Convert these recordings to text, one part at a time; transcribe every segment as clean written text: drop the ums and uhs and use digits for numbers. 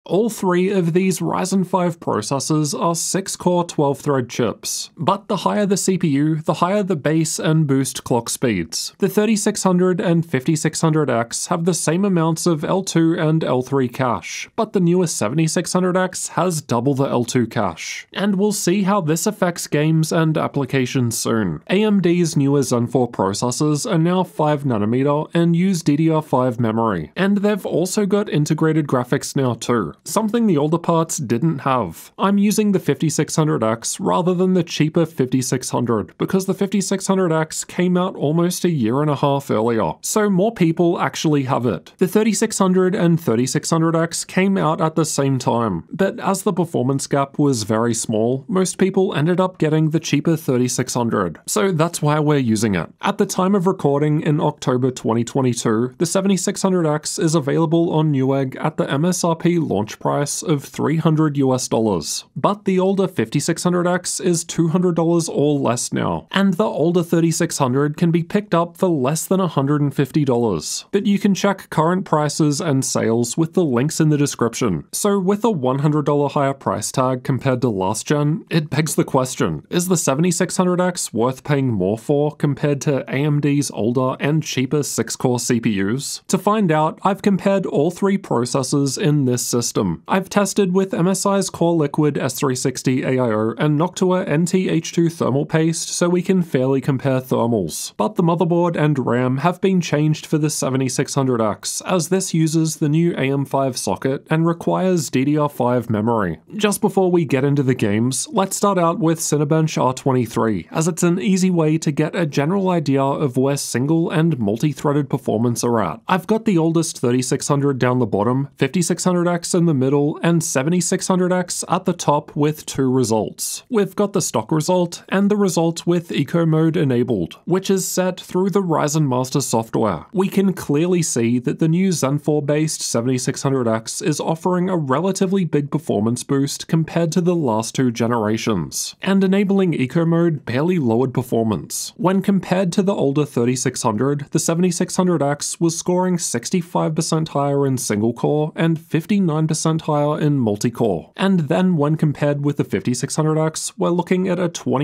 All three of these Ryzen 5 processors are 6-core 12-thread chips, but the higher the CPU, the higher the base and boost clock speeds. The 3600 and 5600X have the same amounts of L2 and L3 cache, but the newer 7600X has double the L2 cache. And we'll see how this affects games and applications soon. AMD's newer Zen 4 processors are now 5nm and use DDR5 memory, and they've also got integrated graphics now too, something the older parts didn't have. I'm using the 5600X rather than the cheaper 5600 because the 5600X came out almost a year and a half earlier, so more people actually have it. The 3600 and 3600X came out at the same time, but as the performance gap was very small, most people ended up getting the cheaper 3600, so that's why we're using it. At the time of recording in October 2022, the 7600X is available on Newegg at the MSRP launch price of $300 but the older 5600X is $200 or less now, and the older 3600 can be picked up for less than $150. But you can check current prices and sales with the links in the description. So with a $100 higher price tag compared to last gen, it begs the question, is the 7600X worth paying more for compared to AMD's older and cheaper 6-core CPUs? To find out, I've compared all three processors in this system. I've tested with MSI's Core Liquid S360 AIO and Noctua NT-H2 thermal paste so we can fairly compare thermals. But the motherboard and RAM have been changed for the 7600X, as this uses the new AM5 socket and requires DDR5 memory. Just before we get into the games, let's start out with Cinebench R23, as it's an easy way to get a general idea of where single and multi-threaded performance are at. I've got the oldest 3600 down the bottom, 5600X in the middle, and 7600X at the top with two results. We've got the stock result and the result with Eco Mode enabled, which is set through the Ryzen Master software. We can clearly see that the new Zen 4 based 7600X is offering a relatively big performance boost compared to the last two generations, and enabling Eco Mode barely lowered performance. When compared to the older 3600, the 7600X was scoring 65% higher in single core and 59% higher in multi-core. And then when compared with the 5600X, we're looking at a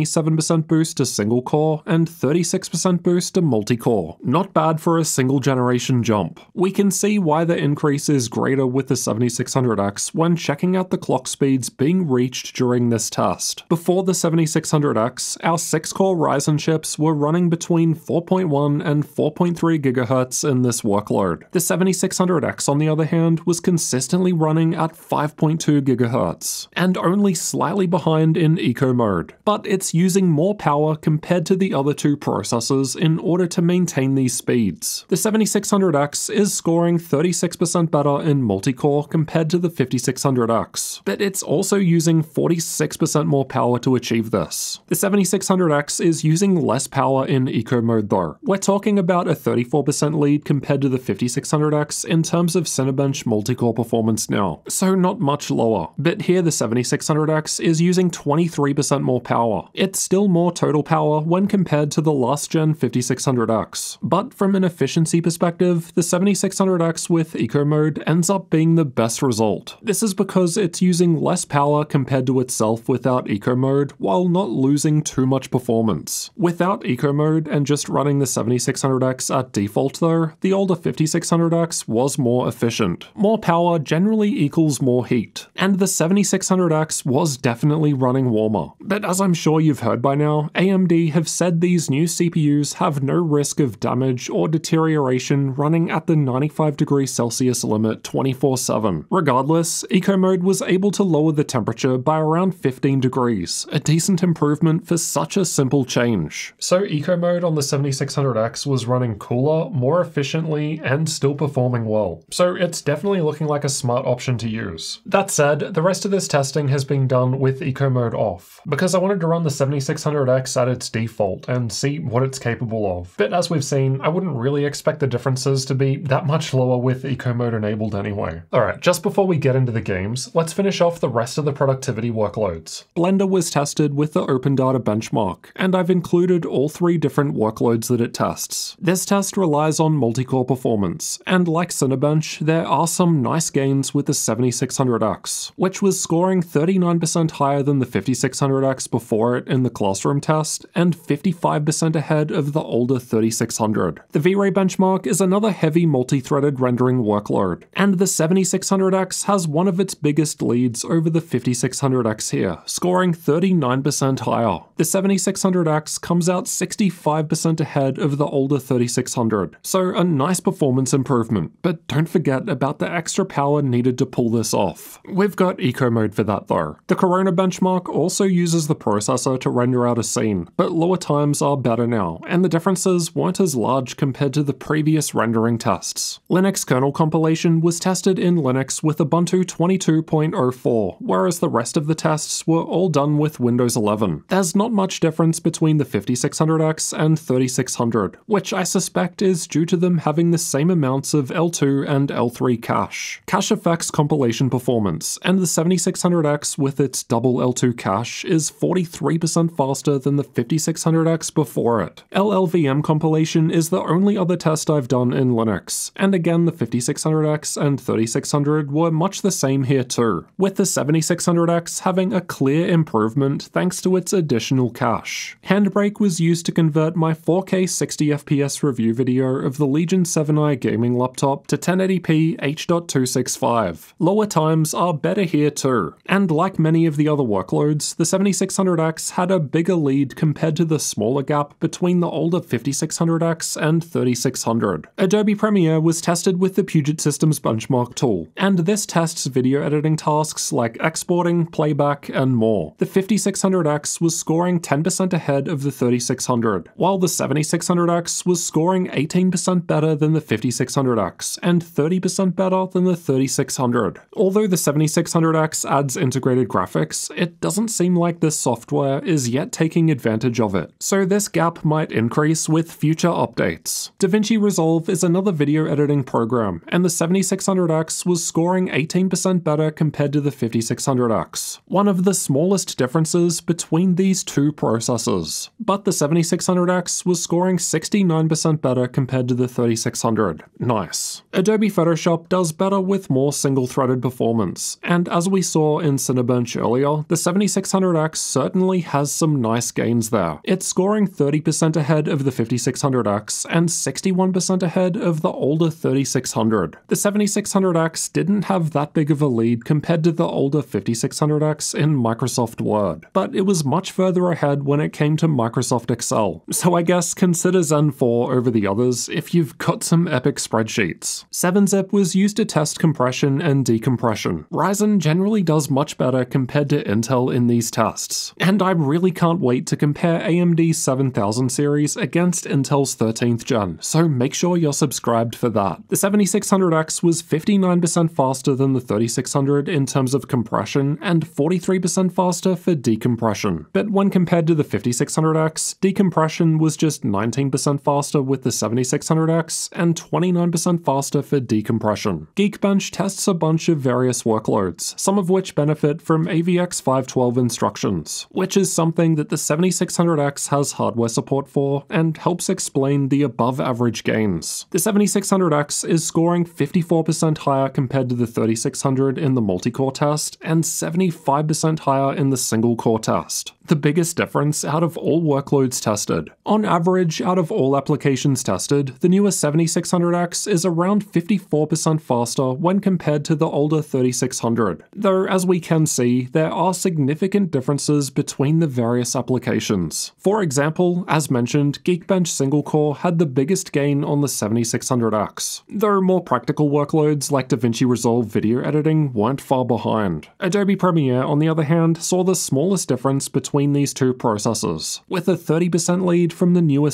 27% boost to single core and 36% boost to multi-core. Not bad for a single generation jump. We can see why the increase is greater with the 7600X when checking out the clock speeds being reached during this test. Before the 7600X, our 6-core Ryzen chips were running between 4.1 and 4.3 GHz in this workload. The 7600X, on the other hand, was consistently running at 5.2 GHz, and only slightly behind in Eco Mode. But it's using more power compared to the other two processors in order to maintain these speeds. The 7600X is scoring 36% better in multi-core compared to the 5600X, but it's also using 46% more power to achieve this. The 7600X is using less power in Eco Mode though. We're talking about a 34% lead compared to the 5600X in terms of Cinebench multi-core performance now, so not much lower. But here the 7600X is using 23% more power. It's still more total power when compared to the last gen 5600X, but from an efficiency perspective, the 7600X with Eco Mode ends up being the best result. This is because it's using less power compared to itself without Eco Mode while not losing too much performance. Without Eco Mode and just running the 7600X at default though, the older 5600X was more efficient. More power generally equals more heat, and the 7600X was definitely running warmer. But as I'm sure you've heard by now, AMD have said these new CPUs have no risk of damage or deterioration running at the 95°C limit 24/7. Regardless, Eco Mode was able to lower the temperature by around 15 degrees, a decent improvement for such a simple change. So Eco Mode on the 7600X was running cooler, more efficiently, and still performing well. So it's definitely looking like a smart option to use. That said, said, the rest of this testing has been done with eco mode off, because I wanted to run the 7600X at its default and see what it's capable of. But as we've seen, I wouldn't really expect the differences to be that much lower with eco mode enabled anyway. Alright, just before we get into the games, let's finish off the rest of the productivity workloads. Blender was tested with the OpenData benchmark, and I've included all 3 different workloads that it tests. This test relies on multi-core performance, and like Cinebench, there are some nice gains with the 7600X, which was scoring 39% higher than the 5600X before it in the classroom test, and 55% ahead of the older 3600. The V-Ray benchmark is another heavy multi-threaded rendering workload, and the 7600X has one of its biggest leads over the 5600X here, scoring 39% higher. The 7600X comes out 65% ahead of the older 3600, so a nice performance improvement, but don't forget about the extra power needed to pull this off. We've got eco mode for that though. The Corona benchmark also uses the processor to render out a scene, but lower times are better now, and the differences weren't as large compared to the previous rendering tests. Linux kernel compilation was tested in Linux with Ubuntu 22.04, whereas the rest of the tests were all done with Windows 11. There's not much difference between the 5600X and 3600, which I suspect is due to them having the same amounts of L2 and L3 cache. Cache affects compilation performance, and the 7600X with its double L2 cache is 43% faster than the 5600X before it. LLVM compilation is the only other test I've done in Linux, and again the 5600X and 3600 were much the same here too, with the 7600X having a clear improvement thanks to its additional cache. Handbrake was used to convert my 4K 60fps review video of the Legion 7i gaming laptop to 1080p H.265. Lower times are better here too, and like many of the other workloads, the 7600X had a bigger lead compared to the smaller gap between the older 5600X and 3600. Adobe Premiere was tested with the Puget Systems benchmark tool, and this tests video editing tasks like exporting, playback, and more. The 5600X was scoring 10% ahead of the 3600, while the 7600X was scoring 18% better than the 5600X, and 30% better than the 3600. Although the 7600X adds integrated graphics, it doesn't seem like this software is yet taking advantage of it, so this gap might increase with future updates. DaVinci Resolve is another video editing program, and the 7600X was scoring 18% better compared to the 5600X. One of the smallest differences between these two processors, but the 7600X was scoring 69% better compared to the 3600. Nice. Adobe Photoshop does better with more single-threaded performance, and as we saw in Cinebench earlier, the 7600X certainly has some nice gains there. It's scoring 30% ahead of the 5600X and 61% ahead of the older 3600. The 7600X didn't have that big of a lead compared to the older 5600X in Microsoft Word, but it was much further ahead when it came to Microsoft Excel, so I guess consider Zen 4 over the others if you've got some epic spreadsheets. 7-zip was used to test compression and decompression. Ryzen generally does much better compared to Intel in these tests, and I really can't wait to compare AMD's 7000 series against Intel's 13th gen, so make sure you're subscribed for that. The 7600X was 59% faster than the 3600 in terms of compression and 43% faster for decompression. But when compared to the 5600X, decompression was just 19% faster with the 7600X and 29% faster for decompression. Geekbench tests a bunch of various workloads, some of which benefit from AVX 512 instructions, which is something that the 7600X has hardware support for and helps explain the above-average gains. The 7600X is scoring 54% higher compared to the 3600 in the multi-core test and 75% higher in the single-core test. The biggest difference out of all workloads tested. On average, out of all applications tested, the newer 7600X is around 54% faster when compared to the older 3600, though as we can see, there are significant differences between the various applications. For example, as mentioned, Geekbench single core had the biggest gain on the 7600X, though more practical workloads like DaVinci Resolve video editing weren't far behind. Adobe Premiere, on the other hand, saw the smallest difference between between these two processors, with a 30% lead from the newer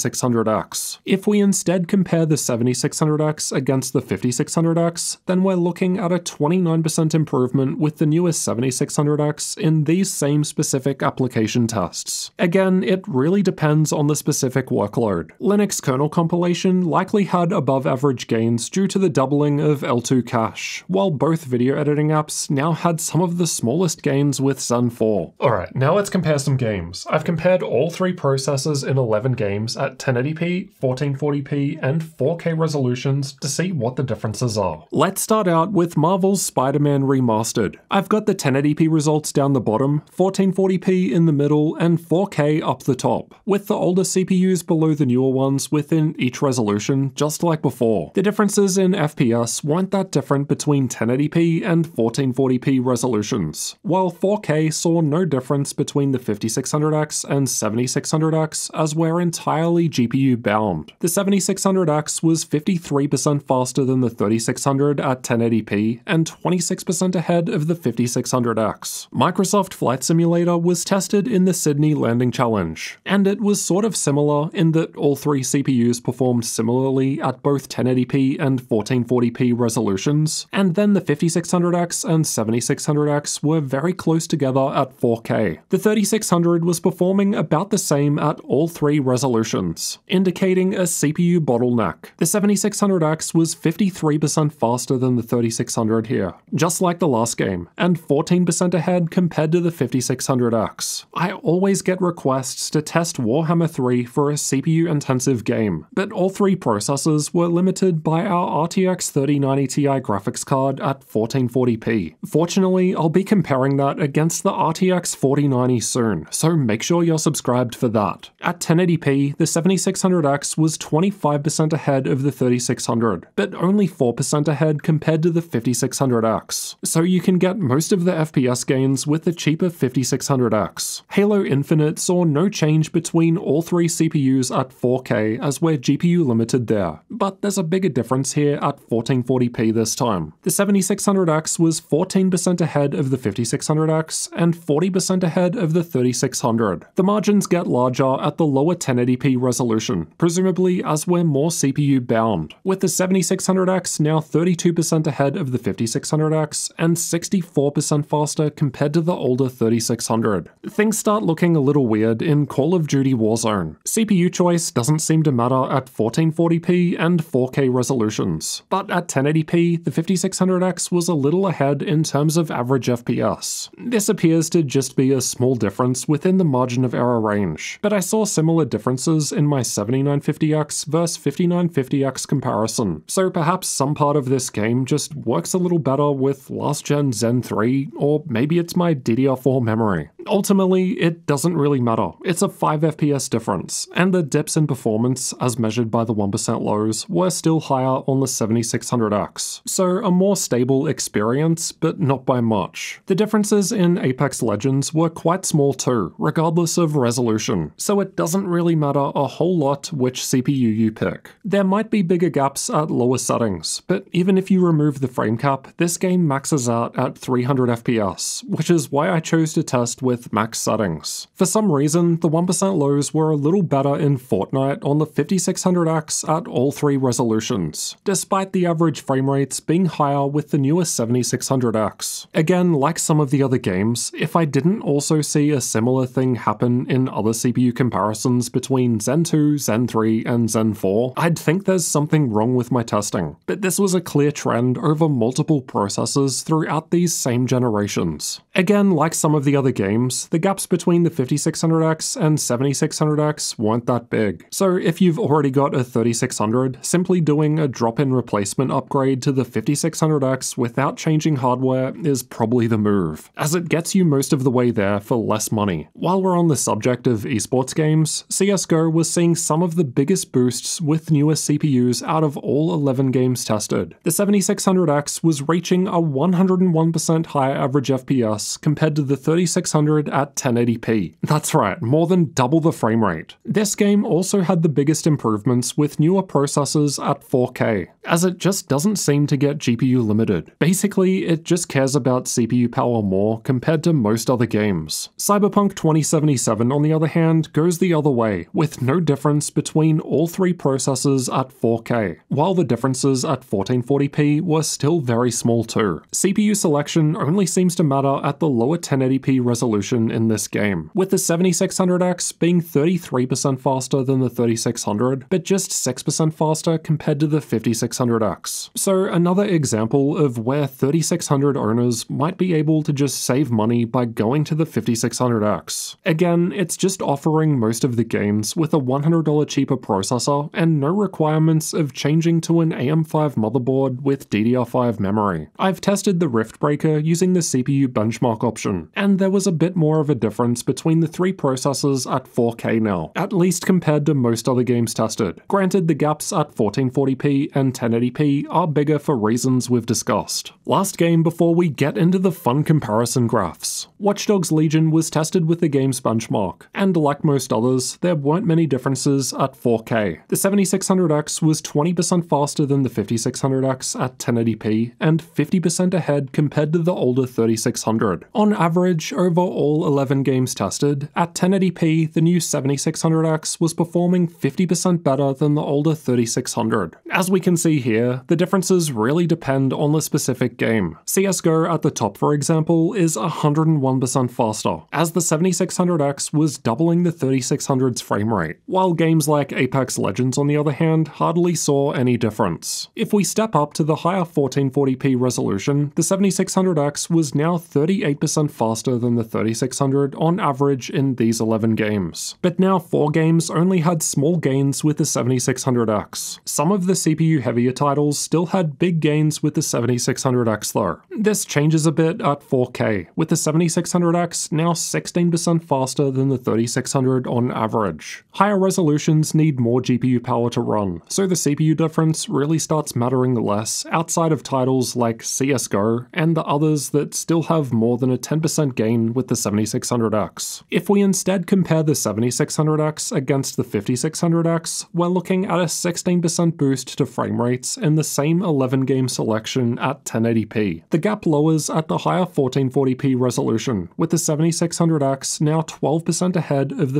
7600X. If we instead compare the 7600X against the 5600X, then we're looking at a 29% improvement with the newer 7600X in these same specific application tests. Again, it really depends on the specific workload. Linux kernel compilation likely had above average gains due to the doubling of L2 cache, while both video editing apps now had some of the smallest gains with Zen 4. Alright, now let's compare some games. I've compared all three processors in 11 games at 1080p, 1440p, and 4K resolutions to see what the differences are. Let's start out with Marvel's Spider-Man Remastered. I've got the 1080p results down the bottom, 1440p in the middle, and 4K up the top, with the older CPUs below the newer ones within each resolution, just like before. The differences in FPS weren't that different between 1080p and 1440p resolutions, while 4K saw no difference between the 5600X and 7600X as we're entirely GPU bound. The 7600X was 53% faster than the 3600 at 1080p and 26% ahead of the 5600X. Microsoft Flight Simulator was tested in the Sydney Landing Challenge, and it was sort of similar in that all three CPUs performed similarly at both 1080p and 1440p resolutions, and then the 5600X and 7600X were very close together at 4K. The 3600 was performing about the same at all three resolutions, indicating a CPU bottleneck. The 7600X was 53% faster than the 3600 here, just like the last game, and 14% ahead compared to the 5600X. I always get requests to test Warhammer 3 for a CPU-intensive game, but all three processors were limited by our RTX 3090 Ti graphics card at 1440p. Fortunately, I'll be comparing that against the RTX 4090 soon, so make sure you're subscribed for that. At 1080p, the 7600X was 25% ahead of the 3600, but only 4% ahead compared to the 5600X, so you can get most of the FPS gains with the cheaper 5600X. Halo Infinite saw no change between all three CPUs at 4K as we're GPU limited there, but there's a bigger difference here at 1440p this time. The 7600X was 14% ahead of the 5600X and 40% ahead of the 3600. The margins get larger at the lower 1080p resolution, presumably as we're more CPU bound, with the 7600X now 32% ahead of the 5600X and 64% faster compared to the older 3600. Things start looking a little weird in Call of Duty Warzone. CPU choice doesn't seem to matter at 1440p and 4K resolutions, but at 1080p, the 5600X was a little ahead in terms of average FPS. This appears to just be a small difference within the margin of error range, but I saw similar differences in my 7950X versus 5950X comparison, so perhaps some part of this game just works a little better with last-gen Zen 3, or maybe it's my DDR4 memory. Ultimately, it doesn't really matter. It's a 5 FPS difference, and the dips in performance, as measured by the 1% lows, were still higher on the 7600X, so a more stable experience, but not by much. The differences in Apex Legends were quite small too, regardless of resolution, so it doesn't really matter a whole lot which CPU you pick. There might be bigger gaps at lower settings, but even if you remove the frame cap, this game maxes out at 300 FPS, which is why I chose to test with max settings. For some reason, the 1% lows were a little better in Fortnite on the 5600X at all three resolutions, despite the average frame rates being higher with the newer 7600X. Again, like some of the other games, if I didn't also see a similar thing happen in other CPU comparisons between Zen 2, Zen 3, and Zen 4, I'd think there's something wrong with my testing. But this was a clear trend over multiple processors throughout these same generations. Again, like some of the other games, the gaps between the 5600X and 7600X weren't that big. So if you've already got a 3600, simply doing a drop-in replacement upgrade to the 5600X without changing hardware is probably the move, as it gets you most of the way there for less money. While we're on the subject of esports games, CSGO was seeing some of the biggest boosts with newer CPUs out of all 11 games tested. The 7600X was reaching a 101% higher average FPS compared to the 3600 3600 at 1080p. That's right, more than double the frame rate. This game also had the biggest improvements with newer processors at 4K, as it just doesn't seem to get GPU limited. Basically, it just cares about CPU power more compared to most other games. Cyberpunk 2077, on the other hand, goes the other way, with no difference between all three processors at 4K, while the differences at 1440p were still very small too. CPU selection only seems to matter at the lower 1080p resolution in this game, with the 7600X being 33% faster than the 3600, but just 6% faster compared to the 5600X. So another example of where 3600 owners might be able to just save money by going to the 5600X. Again, it's just offering most of the games with a $100 cheaper processor and no requirements of changing to an AM5 motherboard with DDR5 memory. I've tested the Rift Breaker using the CPU benchmark option, and there was a bit more of a difference between the three processors at 4K now, at least compared to most other games tested. Granted, the gaps at 1440p and 1080p are bigger for reasons we've discussed. Last game before we get into the fun comparison graphs. Watch Dogs Legion was tested with the game's benchmark, and like most others, there weren't many differences at 4K. The 7600X was 20% faster than the 5600X at 1080p, and 50% ahead compared to the older 3600. On average, over all 11 games tested, at 1080p, the new 7600X was performing 50% better than the older 3600. As we can see here, the differences really depend on the specific game. CSGO at the top, for example, is 101% faster, as the 7600X was doubling the 3600's frame rate, while games like Apex Legends, on the other hand, hardly saw any difference. If we step up to the higher 1440p resolution, the 7600X was now 38% faster than the 3600 on average in these 11 games. But now 4 games only had small gains with the 7600X. Some of the CPU heavier titles still had big gains with the 7600X though. This changes a bit at 4K, with the 7600X now 16% faster than the 3600 on average. Higher resolutions need more GPU power to run, so the CPU difference really starts mattering less outside of titles like CSGO and the others that still have more than a 10% gain with the 7600X. If we instead compare the 7600X against the 5600X, we're looking at a 16% boost to frame rates in the same 11 game selection at 1080p. The gap lowers at the higher 1440p resolution, with the 7600X now 12% ahead of the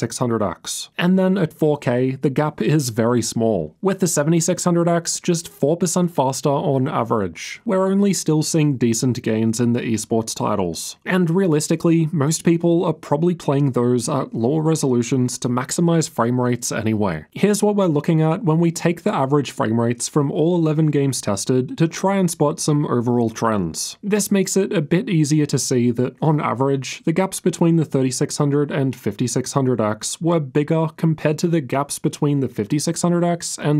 5600X. And then at 4K, the gap is very small, with the 7600X just 4% faster on average. We're only still seeing decent gains in the esports titles, and realistically, most people are probably playing those at lower resolutions to maximize frame rates anyway. Here's what we're looking at when we take the average frame rates from all 11 games tested to try and spot some overall trends. This makes it a bit easier to see that, on average, the gaps between the 3600 and 5600X were bigger compared to the gaps between the 5600X and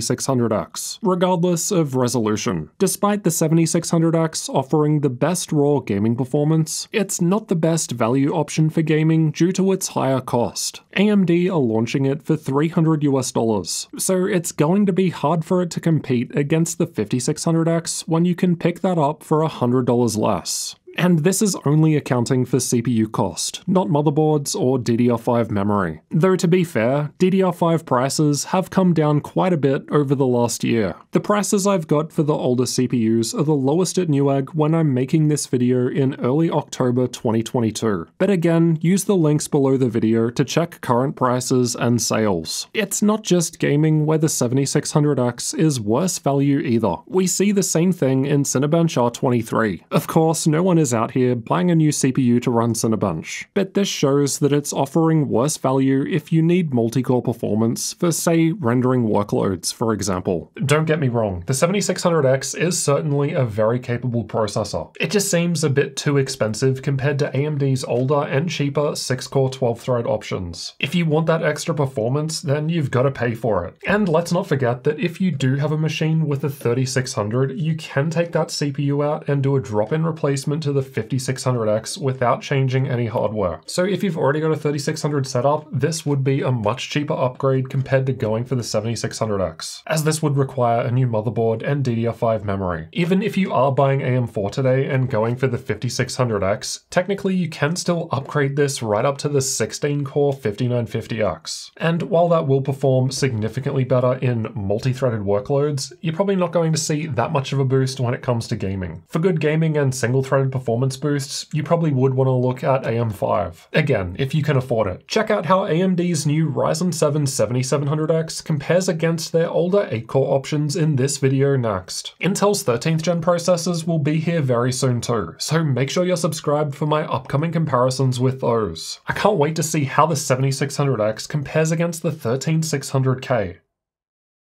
7600X, regardless of resolution. Despite the 7600X offering the best raw gaming performance, it's not the best value option for gaming due to its higher cost. AMD are launching it for $300 US, so it's going to be hard for it to compete against the 5600X when you can pick that up for $100 less. And this is only accounting for CPU cost, not motherboards or DDR5 memory. Though to be fair, DDR5 prices have come down quite a bit over the last year. The prices I've got for the older CPUs are the lowest at Newegg when I'm making this video in early October 2022. But again, use the links below the video to check current prices and sales. It's not just gaming where the 7600X is worse value either. We see the same thing in Cinebench R23. Of course, no one is out here buying a new CPU to run Cinebench, but this shows that it's offering worse value if you need multi-core performance for, say, rendering workloads, for example. Don't get me wrong, the 7600X is certainly a very capable processor. It just seems a bit too expensive compared to AMD's older and cheaper 6-core 12-thread options. If you want that extra performance, then you've got to pay for it. And let's not forget that if you do have a machine with a 3600, you can take that CPU out and do a drop-in replacement to the 5600X without changing any hardware. So if you've already got a 3600 setup, this would be a much cheaper upgrade compared to going for the 7600X, as this would require a new motherboard and DDR5 memory. Even if you are buying AM4 today and going for the 5600X, technically you can still upgrade this right up to the 16-core 5950X. And while that will perform significantly better in multi-threaded workloads, you're probably not going to see that much of a boost when it comes to gaming. For good gaming and single-threaded performance boosts, you probably would want to look at AM5. Again, if you can afford it. Check out how AMD's new Ryzen 7 7700X compares against their older 8-core options in this video next. Intel's 13th gen processors will be here very soon too, so make sure you're subscribed for my upcoming comparisons with those. I can't wait to see how the 7600X compares against the 13600K.